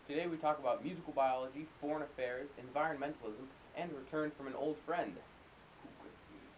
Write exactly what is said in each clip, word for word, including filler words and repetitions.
Today we talk about musical biology, foreign affairs, environmentalism, and return from an old friend. Who could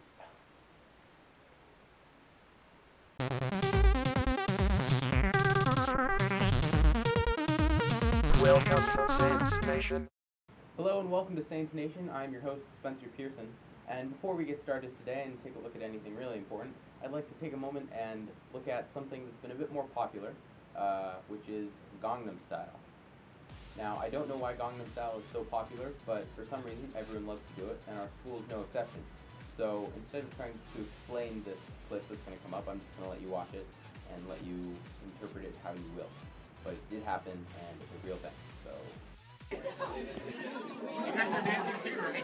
it be? Welcome to Saints Nation. Hello and welcome to Saints Nation. I'm your host, Spencer Pearson. And before we get started today and take a look at anything really important, I'd like to take a moment and look at something that's been a bit more popular, uh, which is Gangnam Style. Now, I don't know why Gangnam Style is so popular, but for some reason everyone loves to do it, and our school is no exception. So instead of trying to explain this clip that's going to come up, I'm just going to let you watch it and let you interpret it how you will. But it did happen, and it's a real thing. So. You guys are dancing too, right?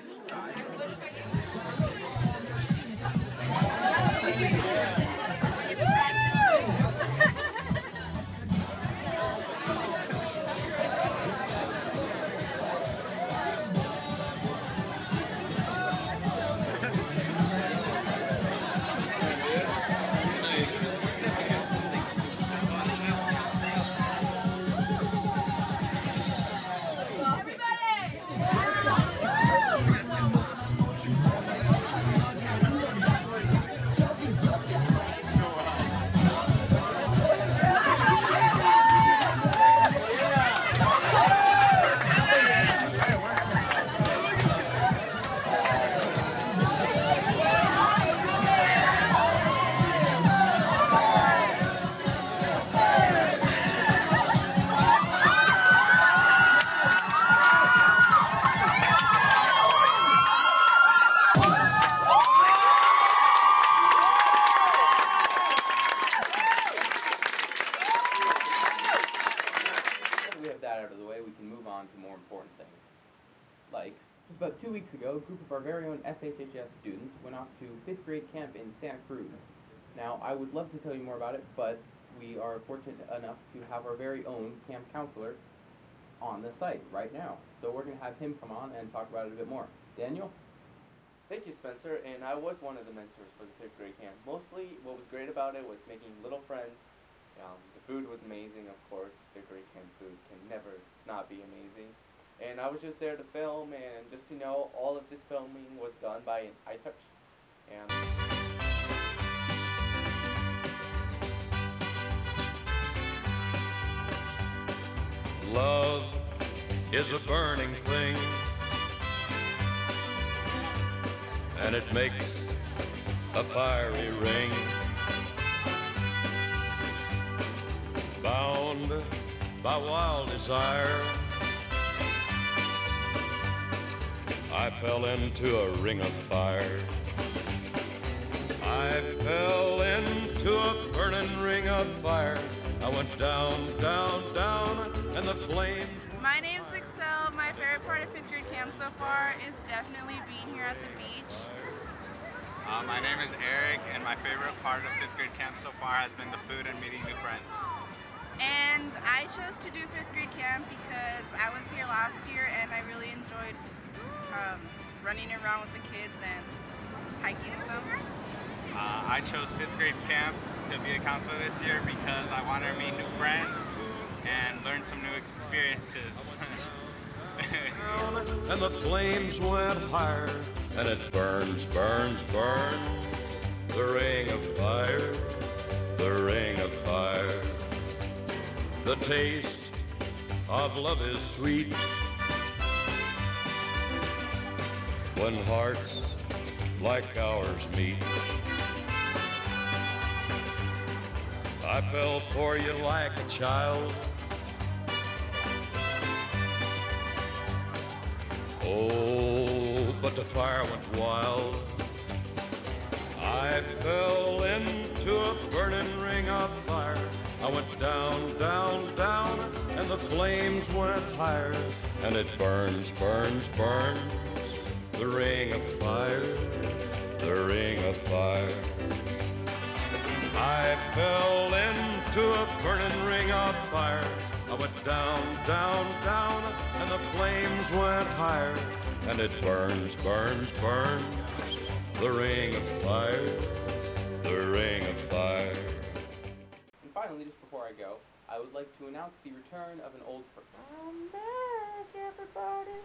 Like, just about two weeks ago, a group of our very own S H H S students went off to fifth grade camp in Santa Cruz. Now, I would love to tell you more about it, but we are fortunate enough to have our very own camp counselor on the site right now. So we're going to have him come on and talk about it a bit more. Daniel? Thank you, Spencer, and I was one of the mentors for the fifth grade camp. Mostly, what was great about it was making little friends. Um, the food was amazing, of course. Fifth grade camp food can never not be amazing. And I was just there to film, and just to know all of this filming was done by an iTouch. And love is a burning thing, and it makes a fiery ring. Bound by wild desire, I fell into a ring of fire. I fell into a burning ring of fire. I went down, down, down, and the flames... My name's Excel. My favorite part of fifth grade camp so far is definitely being here at the beach. Uh, my name is Eric, and my favorite part of fifth grade camp so far has been the food and meeting new friends. And I chose to do fifth grade camp because I was here last year and I really enjoyed Um, running around with the kids and hiking with them. Uh, I chose fifth grade camp to be a counselor this year because I wanted to meet new friends and learn some new experiences. And the flames went higher, and it burns, burns, burns. The ring of fire, the ring of fire. The taste of love is sweet when hearts like ours meet. I fell for you like a child. Oh, but the fire went wild. I fell into a burning ring of fire. I went down, down, down, and the flames went higher. And it burns, burns, burns. The ring of fire, the ring of fire. I fell into a burning ring of fire. I went down, down, down, and the flames went higher. And it burns, burns, burns. The ring of fire, the ring of fire. And finally, just before I go, I I would like to announce the return of an old friend. I'm back, everybody.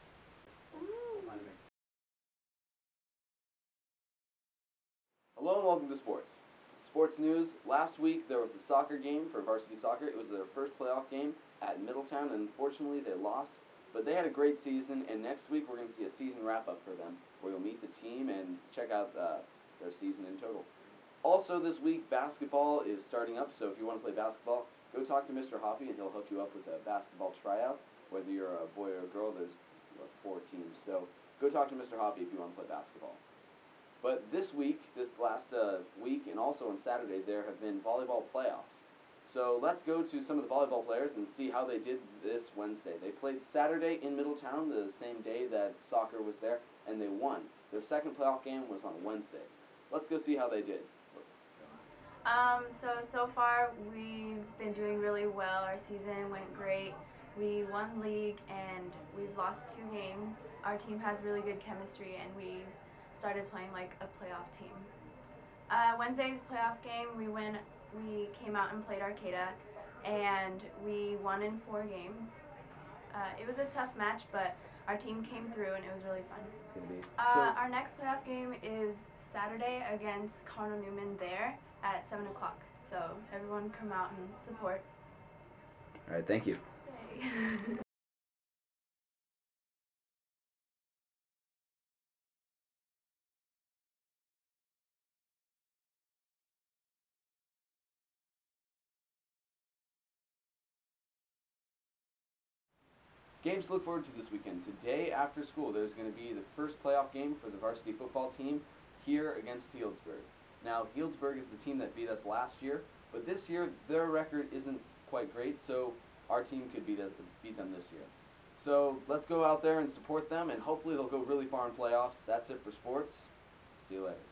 Hello and welcome to sports. Sports news. Last week there was a soccer game for varsity soccer. It was their first playoff game at Middletown, and unfortunately they lost. But they had a great season, and next week we're going to see a season wrap-up for them, where you'll meet the team and check out uh, their season in total. Also this week, basketball is starting up, so if you want to play basketball, go talk to Mister Hoppy, and he'll hook you up with a basketball tryout. Whether you're a boy or a girl, there's uh, four teams. So go talk to Mister Hoppy if you want to play basketball. But this week, this last uh, week, and also on Saturday, there have been volleyball playoffs. So let's go to some of the volleyball players and see how they did this Wednesday. They played Saturday in Middletown, the same day that soccer was there, and they won. Their second playoff game was on Wednesday. Let's go see how they did. Um, so, so far we've been doing really well. Our season went great. We won league and we've lost two games. Our team has really good chemistry and we've started playing like a playoff team. Uh, Wednesday's playoff game, we went, we came out and played Arcata and we won in four games. Uh, it was a tough match, but our team came through and it was really fun. It's gonna be. Uh, So, our next playoff game is Saturday against Cardinal Newman there at seven o'clock. So everyone come out and support. all right, thank you. Yay. Games to look forward to this weekend. Today after school, there's going to be the first playoff game for the varsity football team here against Healdsburg. Now, Healdsburg is the team that beat us last year, but this year their record isn't quite great, so our team could beat, us, beat them this year. So let's go out there and support them, and hopefully they'll go really far in playoffs. That's it for sports. See you later.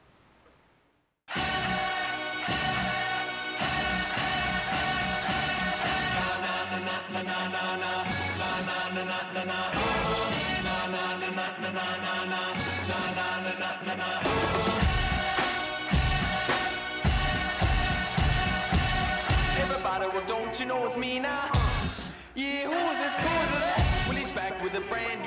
Everybody, well, don't you know it's me now? Yeah, who is it? Who is it? Well, he's back with a brand